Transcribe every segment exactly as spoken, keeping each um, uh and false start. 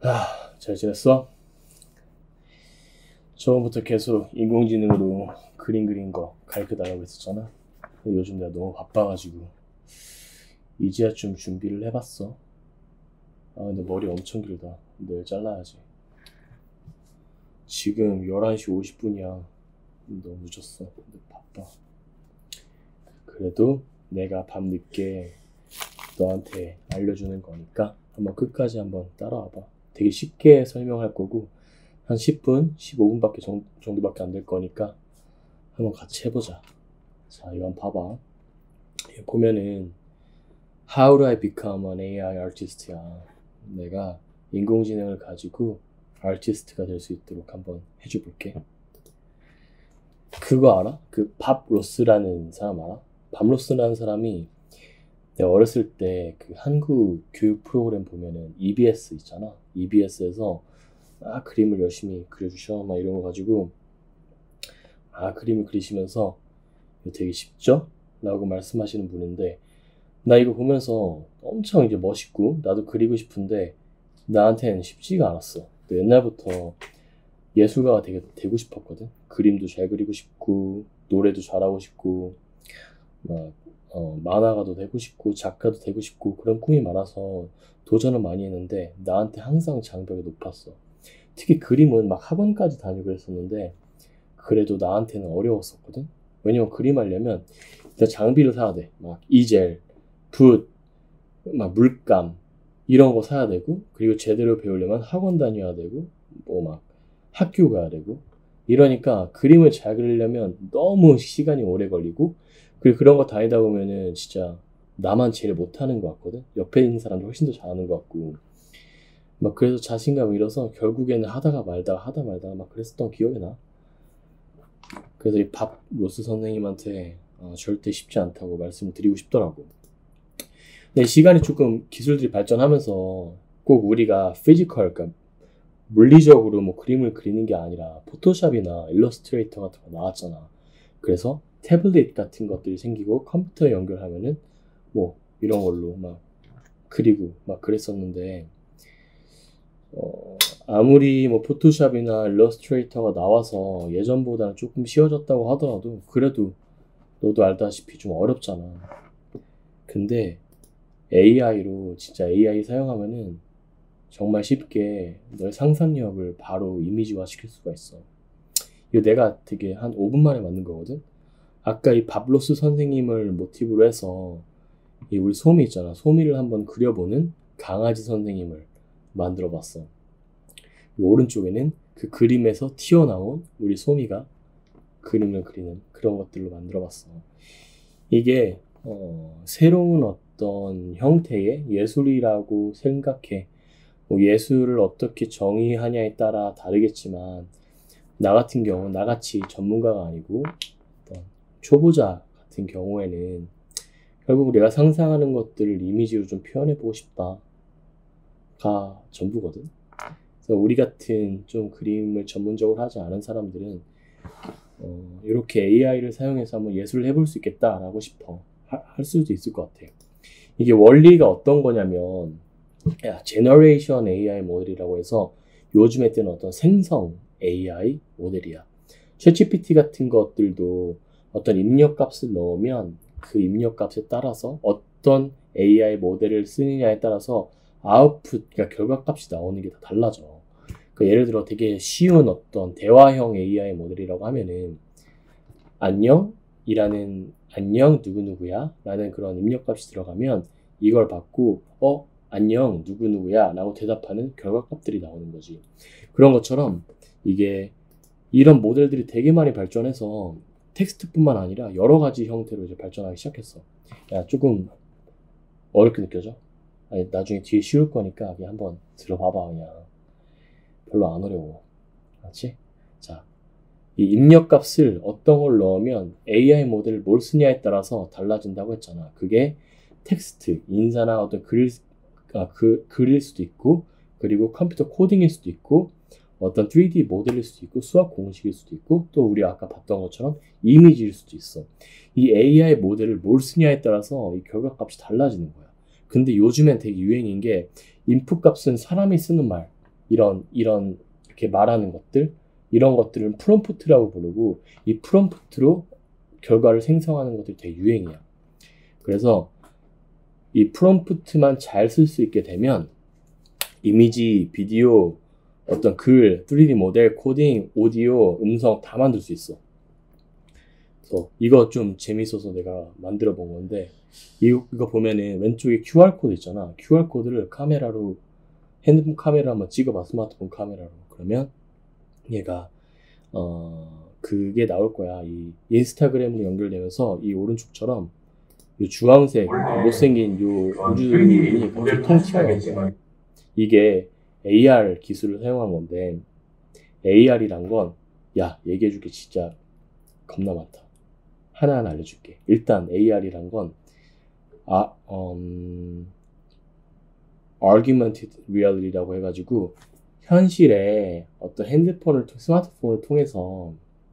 아, 잘 지냈어? 처음부터 계속 인공지능으로 그림 그린 거 가르쳐달라고 했었잖아. 근데 요즘 내가 너무 바빠가지고 이제야 좀 준비를 해봤어. 아, 근데 머리 엄청 길다. 내일 잘라야지. 지금 열한 시 오십 분이야. 너무 늦었어. 근데 바빠. 그래도 내가 밤늦게 너한테 알려주는 거니까 한번 끝까지 한번 따라와봐. 되게 쉽게 설명할 거고 한 십 분, 십오 분밖에 정도밖에 안 될 거니까 한번 같이 해보자. 자, 이건 봐봐. 여기 보면은 How do I become an 에이아이 artist야. 내가 인공지능을 가지고 아티스트가 될 수 있도록 한번 해줘 볼게. 그거 알아? 그 밥 로스라는 사람 알아? 밥 로스라는 사람이 내가 어렸을 때 그 한국 교육 프로그램 보면은 이비에스 있잖아. 이비에스에서 아 그림을 열심히 그려주셔 막 이런 거 가지고 아 그림을 그리시면서 이거 되게 쉽죠? 라고 말씀하시는 분인데 나 이거 보면서 엄청 이제 멋있고 나도 그리고 싶은데 나한테는 쉽지가 않았어. 옛날부터 예술가가 되게 되고 싶었거든. 그림도 잘 그리고 싶고 노래도 잘하고 싶고 막 어, 만화가도 되고 싶고 작가도 되고 싶고 그런 꿈이 많아서 도전을 많이 했는데 나한테 항상 장벽이 높았어. 특히 그림은 막 학원까지 다니고 그랬었는데 그래도 나한테는 어려웠었거든. 왜냐면 그림하려면 일단 장비를 사야 돼. 막 이젤, 붓, 막 물감 이런 거 사야 되고 그리고 제대로 배우려면 학원 다녀야 되고 뭐 막 학교 가야 되고 이러니까 그림을 잘 그리려면 너무 시간이 오래 걸리고 그리고 그런 거 다니다 보면은 진짜 나만 제일 못하는 것 같거든. 옆에 있는 사람들 훨씬 더 잘하는 것 같고 막 그래서 자신감을 잃어서 결국에는 하다가 말다가 하다 말다가 막 그랬었던 기억이 나. 그래서 이 밥 로스 선생님한테 어, 절대 쉽지 않다고 말씀을 드리고 싶더라고. 근데 시간이 조금 기술들이 발전하면서 꼭 우리가 피지컬, 그러니까 물리적으로 뭐 그림을 그리는 게 아니라 포토샵이나 일러스트레이터 같은 거 나왔잖아. 그래서 태블릿 같은 것들이 생기고 컴퓨터에 연결하면은 뭐 이런 걸로 막 그리고 막 그랬었는데 어, 아무리 뭐 포토샵이나 일러스트레이터가 나와서 예전보다는 조금 쉬워졌다고 하더라도 그래도 너도 알다시피 좀 어렵잖아. 근데 에이아이로 진짜 에이아이 사용하면은 정말 쉽게 너의 상상력을 바로 이미지화 시킬 수가 있어. 이거 내가 되게 한 오 분 만에 만든 거거든. 아까 이 밥로스 선생님을 모티브로 해서 이 우리 소미 있잖아. 소미를 한번 그려보는 강아지 선생님을 만들어 봤어. 오른쪽에는 그 그림에서 튀어나온 우리 소미가 그림을 그리는 그런 것들로 만들어 봤어. 이게 어, 새로운 어떤 형태의 예술이라고 생각해. 뭐 예술을 어떻게 정의하냐에 따라 다르겠지만 나 같은 경우 나같이 전문가가 아니고 어떤 초보자 같은 경우에는 결국 내가 상상하는 것들을 이미지로 좀 표현해보고 싶다가 전부거든. 그래서 우리 같은 좀 그림을 전문적으로 하지 않은 사람들은 어, 이렇게 에이아이를 사용해서 한번 예술을 해볼 수 있겠다라고 싶어 하, 할 수도 있을 것 같아. 이게 원리가 어떤 거냐면 야, 제너레이션 에이아이 모델이라고 해서 요즘에 뜨는 어떤 생성 에이아이 모델이야. 챗지피티 같은 것들도 어떤 입력값을 넣으면 그 입력값에 따라서 어떤 에이아이 모델을 쓰느냐에 따라서 아웃풋, 그러니까 결과값이 나오는 게 다 달라져. 그러니까 예를 들어 되게 쉬운 어떤 대화형 에이아이 모델이라고 하면은 안녕이라는 안녕 누구누구야 라는 그런 입력값이 들어가면 이걸 받고 어? 안녕 누구누구야 라고 대답하는 결과값들이 나오는 거지. 그런 것처럼 이게 이런 모델들이 되게 많이 발전해서 텍스트뿐만 아니라 여러 가지 형태로 이제 발전하기 시작했어. 야, 조금 어렵게 느껴져? 아니, 나중에 뒤에 쉬울 거니까 그냥 한번 들어봐봐. 그냥 별로 안 어려워. 알았지? 자, 이 입력값을 어떤 걸 넣으면 에이아이 모델을 뭘 쓰냐에 따라서 달라진다고 했잖아. 그게 텍스트, 인사나 어떤 글, 아, 그, 글일 수도 있고 그리고 컴퓨터 코딩일 수도 있고 어떤 쓰리디 모델일 수도 있고 수학 공식일 수도 있고 또 우리 아까 봤던 것처럼 이미지일 수도 있어. 이 에이아이 모델을 뭘 쓰냐에 따라서 이 결과값이 달라지는 거야. 근데 요즘엔 되게 유행인 게 인풋 값은 사람이 쓰는 말 이런 이런 이렇게 말하는 것들, 이런 것들은 프롬프트라고 부르고, 이 프롬프트로 결과를 생성하는 것들이 되게 유행이야. 그래서 이 프롬프트만 잘 쓸 수 있게 되면 이미지, 비디오, 어떤 글, 쓰리디 모델, 코딩, 오디오, 음성 다 만들 수 있어. 그래서 이거 좀 재밌어서 내가 만들어 본 건데, 이거, 이거 보면은 왼쪽에 큐알코드 있잖아. 큐알코드를 카메라로, 핸드폰 카메라 한번 찍어봐, 스마트폰 카메라로. 그러면 얘가 어 그게 나올 거야. 이 인스타그램으로 연결되면서 이 오른쪽처럼 이 주황색 못생긴 요 우주선이 갑자기 통 튀어나올 거야. 이게 에이알 기술을 사용한 건데, 에이알이란 건, 야, 얘기해줄게. 진짜 겁나 많다. 하나하나 알려줄게. 일단 에이알이란 건 아, 음, Augmented Reality라고 해가지고 현실에 어떤 핸드폰을, 스마트폰을 통해서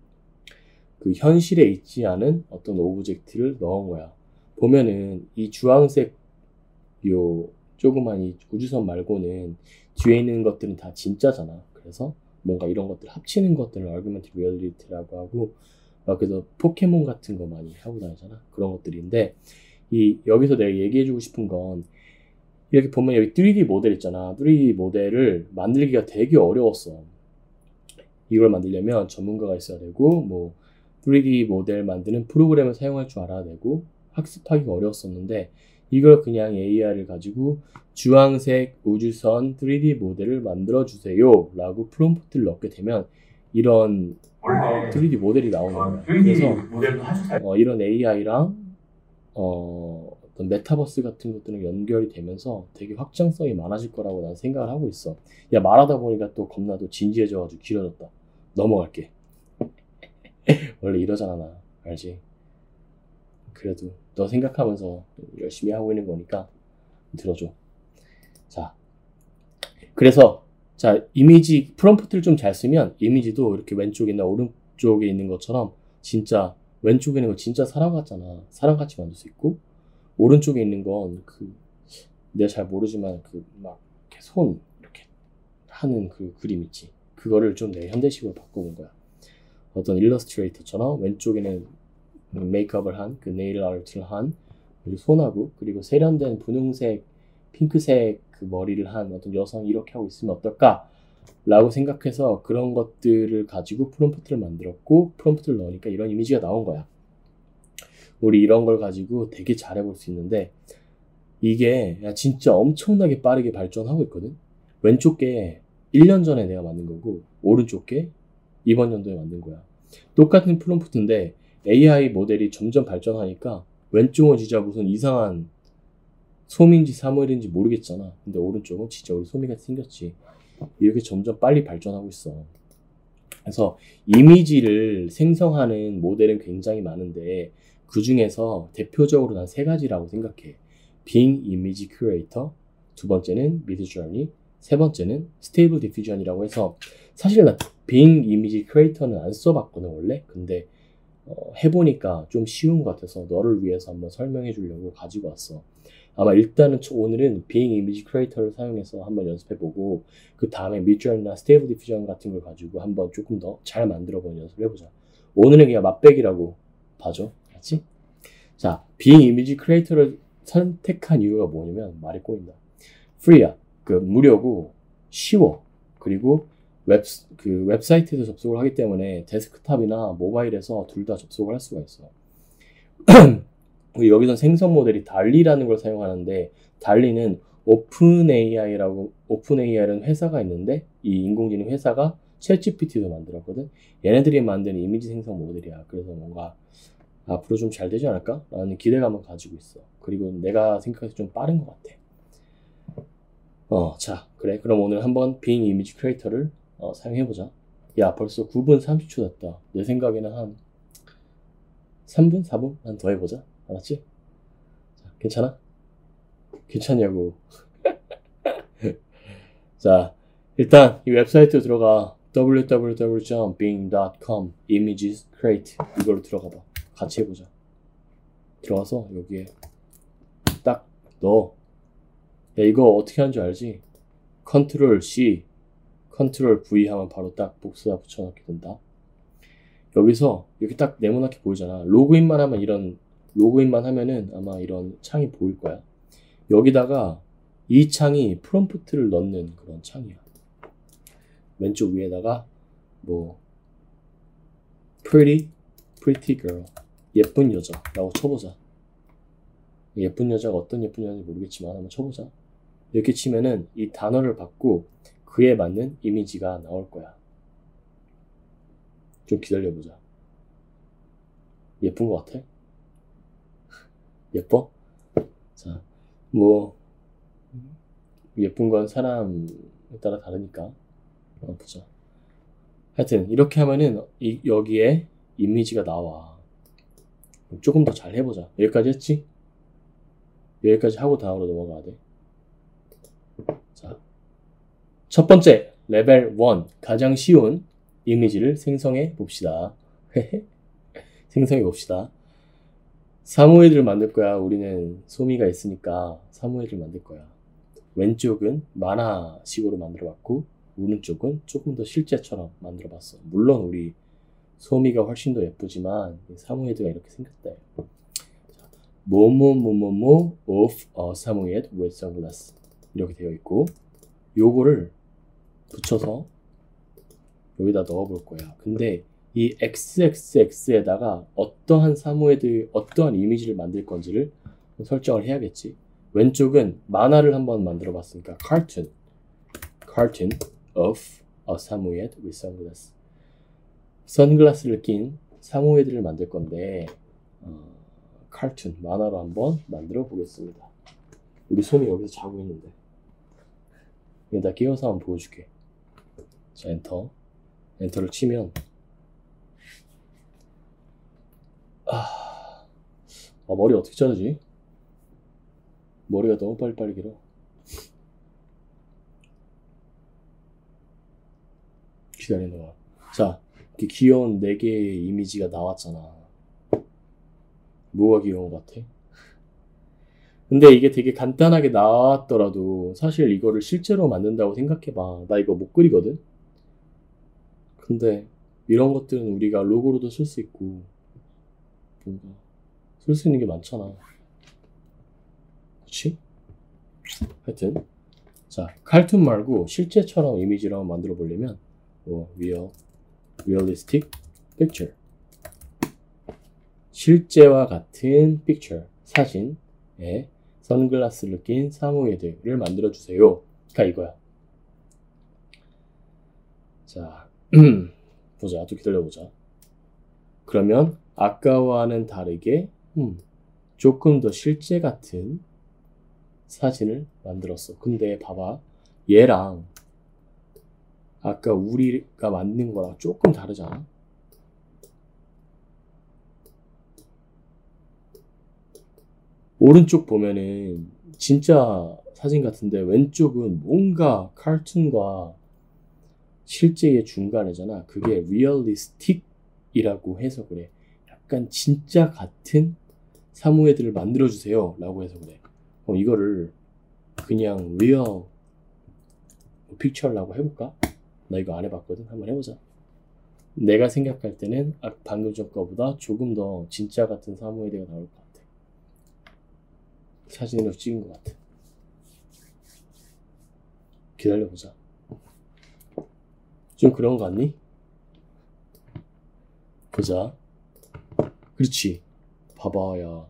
그 현실에 있지 않은 어떤 오브젝트를 넣은 거야. 보면은 이 주황색 요 조그만 이 우주선 말고는 뒤에 있는 것들은 다 진짜잖아. 그래서 뭔가 이런 것들 합치는 것들을 Augmented Reality라고 하고, 막 그래서 포켓몬 같은 거 많이 하고 다니잖아. 그런 것들인데, 이 여기서 내가 얘기해주고 싶은 건, 이렇게 보면 여기 쓰리디 모델 있잖아. 쓰리디 모델을 만들기가 되게 어려웠어. 이걸 만들려면 전문가가 있어야 되고, 뭐 쓰리디 모델 만드는 프로그램을 사용할 줄 알아야 되고, 학습하기가 어려웠었는데, 이걸 그냥 에이알을 가지고 주황색 우주선 쓰리디 모델을 만들어주세요 라고 프롬프트를 넣게 되면 이런 쓰리디 모델이 나오는 거야. 그래서 어, 이런 에이아이랑 어, 어떤 메타버스 같은 것들은 연결이 되면서 되게 확장성이 많아질 거라고 난 생각을 하고 있어. 야, 말하다 보니까 또 겁나 또 진지해져가지고 길어졌다. 넘어갈게. 원래 이러잖아, 나. 알지? 그래도 너 생각하면서 열심히 하고 있는 거니까 들어줘. 자, 그래서 자, 이미지 프롬프트를 좀 잘 쓰면 이미지도 이렇게 왼쪽이나 오른쪽에 있는 것처럼 진짜 왼쪽에 있는 거 진짜 사람 같잖아. 사람같이 만들 수 있고, 오른쪽에 있는 건 그 내가 잘 모르지만 그 막 손 이렇게 하는 그 그림 있지. 그거를 좀 내 현대식으로 바꿔본 거야. 어떤 일러스트레이터처럼 왼쪽에는 메이크업을 한, 그 네일 아트를 한, 그리고 손하고, 그리고 세련된 분홍색, 핑크색 그 머리를 한 어떤 여성이 이렇게 하고 있으면 어떨까? 라고 생각해서 그런 것들을 가지고 프롬프트를 만들었고, 프롬프트를 넣으니까 이런 이미지가 나온 거야. 우리 이런 걸 가지고 되게 잘해볼 수 있는데, 이게 진짜 엄청나게 빠르게 발전하고 있거든? 왼쪽 게 일 년 전에 내가 만든 거고, 오른쪽 게 이번 연도에 만든 거야. 똑같은 프롬프트인데, 에이아이 모델이 점점 발전하니까 왼쪽은 진짜 무슨 이상한 솜인지 사물인지 모르겠잖아. 근데 오른쪽은 진짜 우리 솜이같이 생겼지. 이렇게 점점 빨리 발전하고 있어. 그래서 이미지를 생성하는 모델은 굉장히 많은데, 그 중에서 대표적으로 난 세 가지라고 생각해. Bing Image Creator, 두 번째는 Midjourney, 세 번째는 Stable Diffusion이라고 해서, 사실 나 Bing Image Creator는 안 써봤거든 원래. 근데 어, 해보니까 좀 쉬운 것 같아서 너를 위해서 한번 설명해 주려고 가지고 왔어. 아마 일단은 오늘은 Bing Image Creator를 사용해서 한번 연습해보고, 그 다음에 Midjourney나 Stable Diffusion 같은 걸 가지고 한번 조금 더 잘 만들어보는 연습을 해보자. 오늘은 그냥 맛배기라고 봐줘. 알았지? 자, Bing Image Creator를 선택한 이유가 뭐냐면, 말이 꼬인다. Free야. 그 무료고 쉬워. 그리고 웹, 그 웹사이트에서 접속을 하기 때문에 데스크탑이나 모바일에서 둘 다 접속을 할 수가 있어. 여기선 생성 모델이 달리라는 걸 사용하는데, 달리는 오픈에이아이라고, 오픈에이아이라는 회사가 있는데, 이 인공지능 회사가 챗지피티도 만들었거든. 얘네들이 만든 이미지 생성 모델이야. 그래서 뭔가 앞으로 좀 잘 되지 않을까? 라는 기대감을 가지고 있어. 그리고 내가 생각해서 좀 빠른 것 같아. 어, 자, 그래. 그럼 오늘 한번 Bing Image Creator를 어, 사용해보자. 야, 벌써 구 분 삼십 초 됐다. 내 생각에는 한 삼 분? 사 분만 더 해보자. 알았지? 자, 괜찮아? 괜찮냐고. 자, 일단 이 웹사이트로 들어가. 더블유 더블유 더블유 점 빙 닷 컴 images create 이걸로 들어가봐. 같이 해보자. 들어가서 여기에 딱 넣어. 야, 이거 어떻게 하는 줄 알지? 컨트롤 C, 컨트롤 V 하면 바로 딱 복수다 붙여넣게 된다. 여기서 이렇게 딱 네모나게 보이잖아. 로그인만 하면 이런 로그인만 하면은 아마 이런 창이 보일 거야. 여기다가 이 창이 프롬프트를 넣는 그런 창이야. 왼쪽 위에다가 뭐 pretty pretty girl 예쁜 여자라고 쳐보자. 예쁜 여자가 어떤 예쁜 여자인지 모르겠지만 한번 쳐보자. 이렇게 치면은 이 단어를 받고 그에 맞는 이미지가 나올 거야. 좀 기다려보자. 예쁜 것 같아? 예뻐? 자, 뭐 예쁜 건 사람에 따라 다르니까 한번 보자. 하여튼 이렇게 하면은 이, 여기에 이미지가 나와. 조금 더 잘 해보자. 여기까지 했지? 여기까지 하고 다음으로 넘어가야 돼. 자, 첫 번째 레벨 일 가장 쉬운 이미지를 생성해 봅시다. 생성해 봅시다. 사무에드를 만들 거야. 우리는 소미가 있으니까 사무에드를 만들 거야. 왼쪽은 만화식으로 만들어 봤고 오른쪽은 조금 더 실제처럼 만들어 봤어. 물론 우리 소미가 훨씬 더 예쁘지만 사무에드가 이렇게 생겼다. 뭐뭐뭐뭐뭐 of a 사무에드 with sunglass 이렇게 되어 있고 요거를 붙여서 여기다 넣어 볼 거야. 근데 이 엑스엑스엑스에다가 어떠한 사무에드, 어떠한 이미지를 만들 건지를 설정을 해야겠지. 왼쪽은 만화를 한번 만들어 봤으니까 cartoon, cartoon of a 사무에드 with sunglass. 선글라스를 낀 사무에드를 만들 건데 어, cartoon, 만화로 한번 만들어 보겠습니다. 우리 솜이 여기서 자고 있는데 여기다 끼워서 한번 보여줄게. 자, 엔터. 엔터를 치면 아, 아 머리 어떻게 자르지? 머리가 너무 빨리빨리 길어. 기다리는 동안. 자, 이렇게 귀여운 네 개의 이미지가 나왔잖아. 뭐가 귀여운 것 같아? 근데 이게 되게 간단하게 나왔더라도 사실 이거를 실제로 만든다고 생각해봐. 나 이거 못 그리거든? 근데 이런 것들은 우리가 로고로도 쓸 수 있고 뭔가 쓸 수 있는 게 많잖아. 그치? 하여튼 자, 칼툰 말고 실제처럼 이미지를 한번 만들어 보려면 뭐 real, realistic picture 실제와 같은 picture 사진에 선글라스를 낀 사무에드를 만들어 주세요. 그러니까 이거야. 자, 보자. 또 기다려보자. 그러면 아까와는 다르게 음, 조금 더 실제 같은 사진을 만들었어. 근데 봐봐. 얘랑 아까 우리가 만든 거랑 조금 다르잖아. 오른쪽 보면은 진짜 사진 같은데 왼쪽은 뭔가 카툰과 실제의 중간이잖아. 그게 리얼리스틱이라고 해서 그래. 약간 진짜 같은 사무에드를 만들어주세요 라고 해서 그래. 그럼 이거를 그냥 리얼 픽처라고 해볼까? 나 이거 안 해봤거든. 한번 해보자. 내가 생각할 때는 방금 전 거보다 조금 더 진짜 같은 사무에드가 나올 것 같아. 사진으로 찍은 것 같아. 기다려보자. 좀 그런 거 같니? 보자. 그렇지. 봐봐, 야.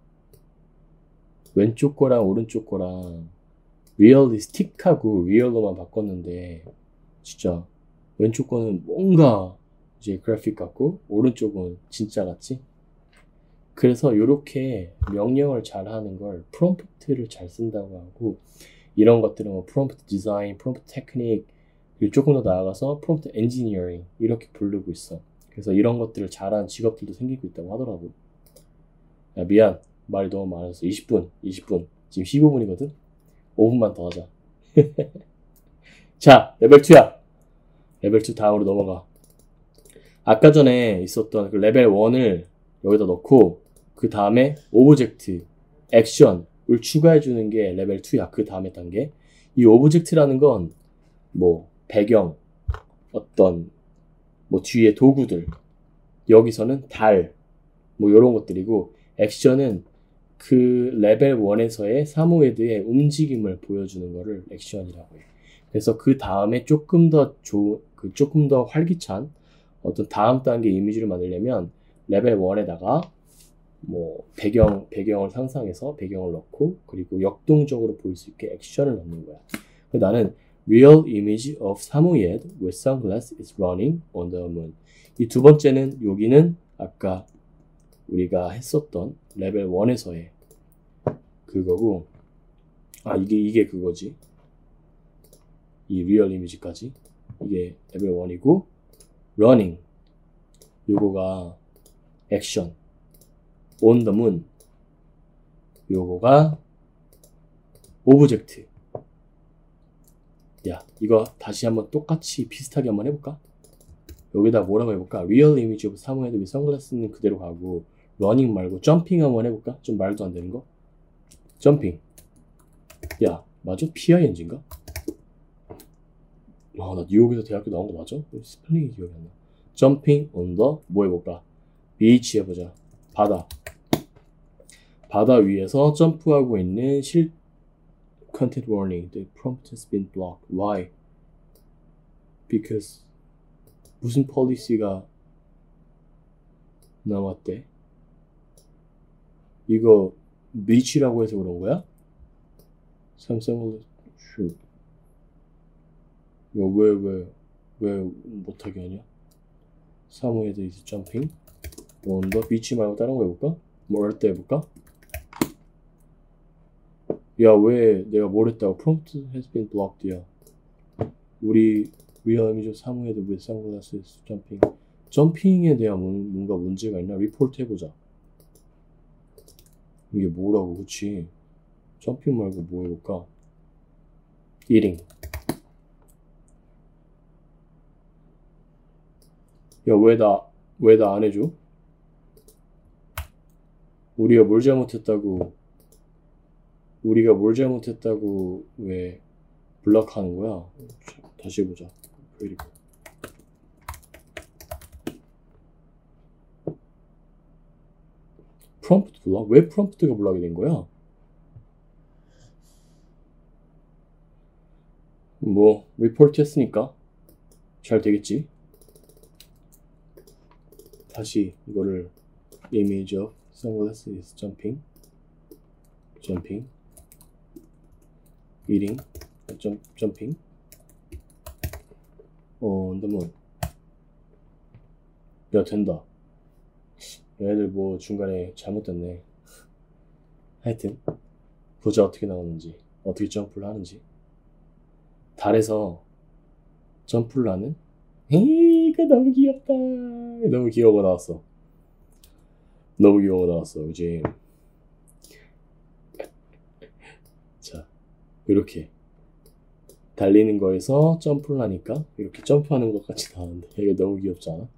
왼쪽 거랑 오른쪽 거랑 리얼리스틱하고 리얼로만 바꿨는데 진짜 왼쪽 거는 뭔가 이제 그래픽 같고 오른쪽은 진짜 같지? 그래서 이렇게 명령을 잘 하는 걸 프롬프트를 잘 쓴다고 하고 이런 것들은 뭐 프롬프트 디자인, 프롬프트 테크닉 그리고 조금 더 나아가서 프롬프트 엔지니어링 이렇게 부르고 있어. 그래서 이런 것들을 잘하는 직업들도 생기고 있다고 하더라고. 야, 미안. 말이 너무 많아서 이십 분, 이십 분. 지금 십오 분이거든? 오 분만 더 하자. 자, 레벨 이야. 레벨 이 다음으로 넘어가. 아까 전에 있었던 그 레벨 일을 여기다 넣고 그 다음에 오브젝트, 액션을 추가해주는 게 레벨 이야. 그 다음에 단계. 이 오브젝트라는 건 뭐 배경, 어떤 뭐 뒤에 도구들, 여기서는 달, 뭐 이런 것들이고, 액션은 그 레벨 일에서의 사모예드의 움직임을 보여주는 거를 액션이라고 해. 그래서 그 다음에 조금 더 좋은, 그 조금 더 활기찬 어떤 다음 단계 이미지를 만들려면 레벨 일에다가 뭐 배경, 배경을 상상해서 배경을 넣고 그리고 역동적으로 보일 수 있게 액션을 넣는 거야. 나는 Real image of Samoyed with sunglasses is running on the moon. 이 두 번째는 여기는 아까 우리가 했었던 레벨 일에서의 그거고, 아 이게 이게 그거지. 이 리얼 이미지까지 이게 레벨 일이고, running 요거가 액션, on the moon 요거가 오브젝트. 야, 이거 다시 한번 똑같이 비슷하게 한번 해볼까? 여기다 뭐라고 해볼까? Real image of Samoyed with sunglasses는 그대로 가고 running 말고 jumping 한번 해볼까? 좀 말도 안 되는 거. jumping. 야, 맞아? 피아이엔지인가? 와, 나 뉴욕에서 대학교 나온 거 맞아? 스펠링이 기억이 안 나. jumping on the 뭐 해볼까? beach 해보자. 바다. 바다 위에서 점프하고 있는 실 content warning. The prompt has been blocked. Why? Because 무슨 폴리시가 나왔대? 이거 비치라고 해서 그런 거야? 삼성을 슛. 이거 왜 왜 왜 못하게 하냐? 사모예드 is jumping. on the 비치 말고 다른 거 해볼까? 뭘 할 때 해볼까? 야, 왜 내가 뭘 했다고? Prompt has been blocked. 야, 우리 Real image of Samoyed with sunglasses jumping. 점핑에 대한 뭔가 문제가 있나? 리포트 해보자. 이게 뭐라고, 그치? 점핑 말고 뭐 해볼까? eating. 야, 왜 나, 왜 나 안 해줘? 우리가 뭘 잘못했다고, 우리가 뭘 잘못했다고 왜 블락하는 거야? 다시 해보자. 그리고 프롬프트 블락? 왜 프롬프트가 블락이 된 거야? 뭐 리포트 했으니까 잘 되겠지. 다시 이거를 image of sunglasses jumping jumping eating jump, jumping on the moon. 야, 된다. 얘네들 뭐 중간에 잘못됐네. 하여튼 보자 어떻게 나오는지, 어떻게 점프를 하는지. 달에서 점프를 하는? 에이, 이거 너무 귀엽다. 너무 귀여워 나왔어. 너무 귀여워 나왔어, 그치? 자, 이렇게 달리는 거에서 점프를 하니까 이렇게 점프하는 것 같이 나오는데 이거 너무 귀엽지 않아?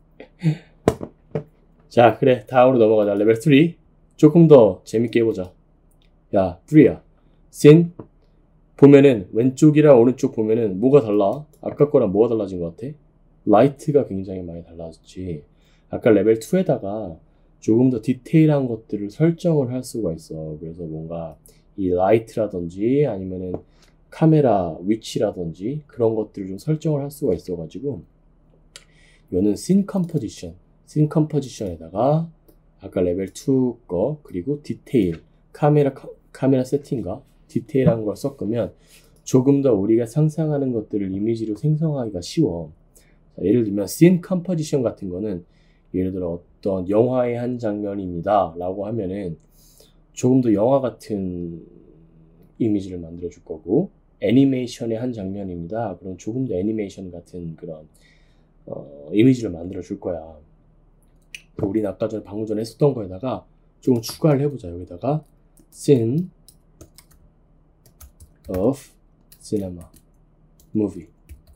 자, 그래, 다음으로 넘어가자. 레벨 삼. 조금 더 재밌게 해보자. 야, 삼이야. 씬 보면은 왼쪽이랑 오른쪽 보면은 뭐가 달라? 아까 거랑 뭐가 달라진 것 같아? 라이트가 굉장히 많이 달라졌지. 아까 레벨 이에다가 조금 더 디테일한 것들을 설정을 할 수가 있어. 그래서 뭔가 이 라이트라든지 아니면은 카메라 위치라든지 그런 것들을 좀 설정을 할 수가 있어가지고, 이거는 씬 컴포지션, 씬 컴포지션에다가 아까 레벨 이 거 그리고 디테일, 카메라 카메라 세팅과 디테일한 걸 섞으면 조금 더 우리가 상상하는 것들을 이미지로 생성하기가 쉬워. 자, 예를 들면 씬 컴포지션 같은 거는 예를 들어 어떤 영화의 한 장면입니다 라고 하면은 조금 더 영화 같은 이미지를 만들어 줄 거고, 애니메이션의 한 장면입니다 그럼 조금 더 애니메이션 같은 그런 어, 이미지를 만들어 줄 거야. 우리는 아까 전에 방금 전에 했었던 거에다가 조금 추가를 해보자. 여기다가 scene of cinema movie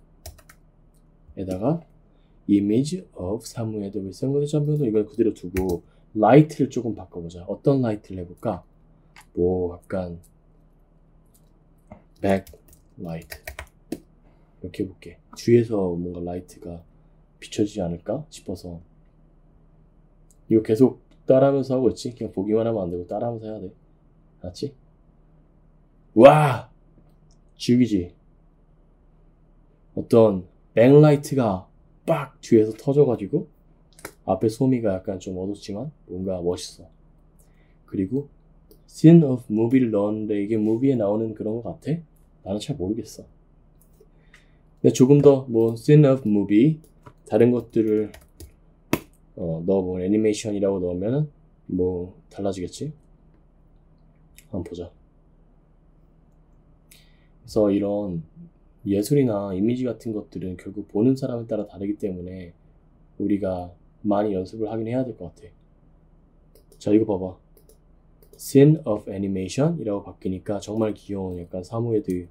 에다가 image of Samoyed with sunglasses jumping. 이걸 그대로 두고 라이트를 조금 바꿔보자. 어떤 라이트를 해볼까? 뭐 약간 백라이트, 이렇게 해볼게. 뒤에서 뭔가 라이트가 비춰지지 않을까 싶어서. 이거 계속 따라하면서 하고 있지? 그냥 보기만 하면 안 되고 따라하면서 해야 돼. 알았지? 와! 죽이지? 어떤 백라이트가 빡! 뒤에서 터져가지고 앞에 소미가 약간 좀 어둡지만 뭔가 멋있어. 그리고 Scene of Movie를 넣었는데 이게 무비에 나오는 그런 것 같아? 나는 잘 모르겠어. 근데 조금 더 뭐 Scene of Movie 다른 것들을 어, 넣어보면 애니메이션이라고 넣으면 뭐 달라지겠지? 한번 보자. 그래서 이런 예술이나 이미지 같은 것들은 결국 보는 사람에 따라 다르기 때문에 우리가 많이 연습을 하긴 해야 될 것 같아. 자, 이거 봐봐. Scene of Animation 이라고 바뀌니까 정말 귀여운 약간 사무에드가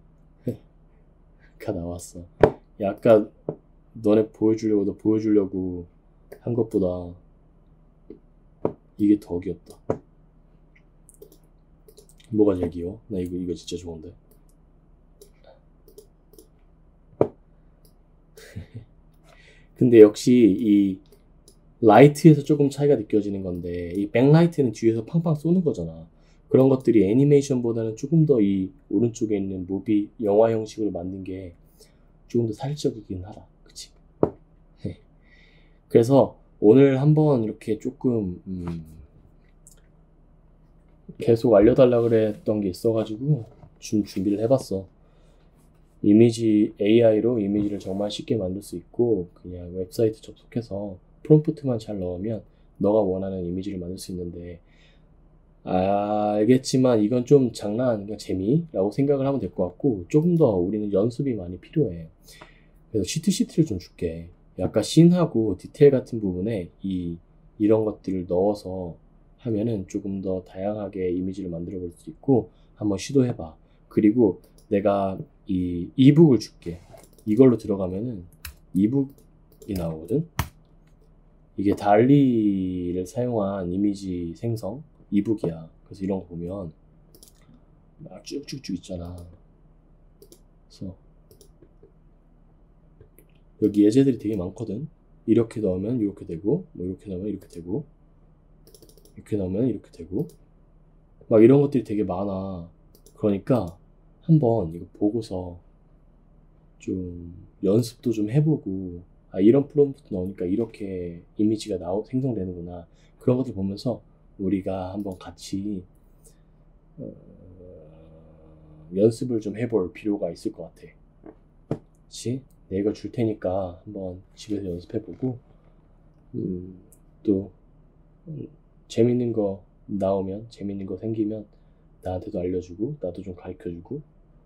나왔어. 약간 너네 보여주려고 너 보여주려고 한 것보다 이게 더 귀엽다. 뭐가 제일 귀여워? 나 이거 이거 진짜 좋은데. 근데 역시 이 라이트에서 조금 차이가 느껴지는 건데 이 백라이트는 뒤에서 팡팡 쏘는 거잖아. 그런 것들이 애니메이션보다는 조금 더 이 오른쪽에 있는 무비 영화 형식으로 만든 게 조금 더 살적이긴 하다. 그치? 그래서 오늘 한번 이렇게 조금 음 계속 알려달라 그랬던 게 있어가지고 좀 준비를 해봤어. 이미지 에이아이로 이미지를 정말 쉽게 만들 수 있고 그냥 웹사이트 접속해서 프롬프트만 잘 넣으면 너가 원하는 이미지를 만들 수 있는데 알겠지만 이건 좀 장난, 그냥 재미라고 생각을 하면 될 것 같고 조금 더 우리는 연습이 많이 필요해. 그래서 시트 시트를 좀 줄게. 약간 씬하고 디테일 같은 부분에 이 이런 것들을 넣어서 하면은 조금 더 다양하게 이미지를 만들어 볼 수 있고 한번 시도해봐. 그리고 내가 이 이북을 줄게. 이걸로 들어가면은 이북이 나오거든. 이게 달리를 사용한 이미지 생성 이북이야. 그래서 이런 거 보면 막 쭉쭉쭉 있잖아. 그래서 여기 예제들이 되게 많거든. 이렇게 넣으면 이렇게 되고, 뭐 이렇게 넣으면 이렇게 되고, 이렇게 넣으면 이렇게 되고, 막 이런 것들이 되게 많아. 그러니까 한번 이거 보고서 좀 연습도 좀 해보고, 아 이런 프롬프트 넣으니까 이렇게 이미지가 나오 생성되는구나. 그런 것들 보면서 우리가 한번 같이 어, 연습을 좀 해볼 필요가 있을 것 같아. 그치? 내가 이거 줄 테니까 한번 집에서 연습해보고 음, 또 음, 재밌는 거 나오면 재밌는 거 생기면 나한테도 알려주고 나도 좀 가르쳐주고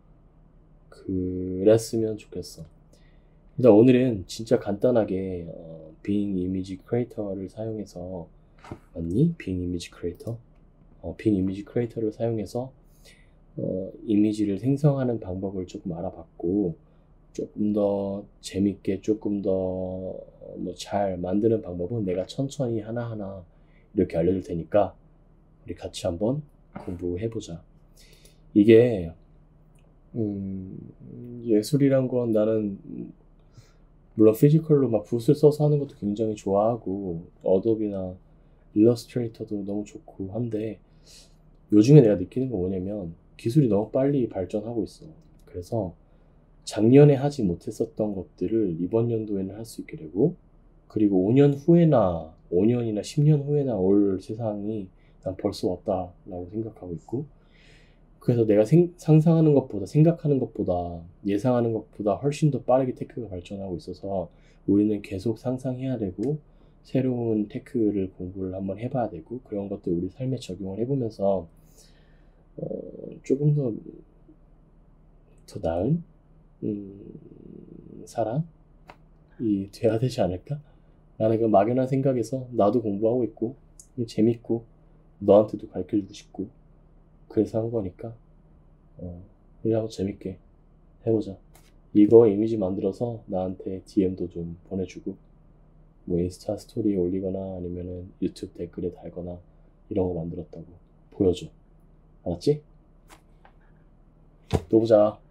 그랬으면 좋겠어. 일단 오늘은 진짜 간단하게 어, 빙 이미지 크리에이터를 사용해서 맞니? 빙 이미지 크리에이터? 어, 빙 이미지 크리에이터를 사용해서 어, 이미지를 생성하는 방법을 조금 알아봤고 조금 더 재밌게 조금 더 뭐 잘 만드는 방법은 내가 천천히 하나하나 이렇게 알려줄 테니까 우리 같이 한번 공부해보자. 이게 음, 예술이란 건 나는 물론 피지컬로 막 붓을 써서 하는 것도 굉장히 좋아하고 어도비나 일러스트레이터도 너무 좋고 한데 요즘에 내가 느끼는 건 뭐냐면 기술이 너무 빨리 발전하고 있어. 그래서 작년에 하지 못했었던 것들을 이번 연도에는 할 수 있게 되고 그리고 오 년 후에나 오 년이나 십 년 후에나 올 세상이 난 벌써 왔다라고 생각하고 있고 그래서 내가 생, 상상하는 것보다 생각하는 것보다 예상하는 것보다 훨씬 더 빠르게 테크가 발전하고 있어서 우리는 계속 상상해야 되고 새로운 테크를 공부를 한번 해봐야 되고 그런 것들 우리 삶에 적용을 해보면서 어, 조금 더, 더 나은 음, 사람이 돼야 되지 않을까? 라는 그 막연한 생각에서 나도 공부하고 있고 재밌고 너한테도 가르쳐주고 싶고 그래서 한 거니까 어, 우리 한번 재밌게 해보자. 이거 이미지 만들어서 나한테 디엠도 좀 보내주고 뭐 인스타 스토리에 올리거나 아니면은 유튜브 댓글에 달거나 이런 거 만들었다고 보여줘. 알았지? 또 보자.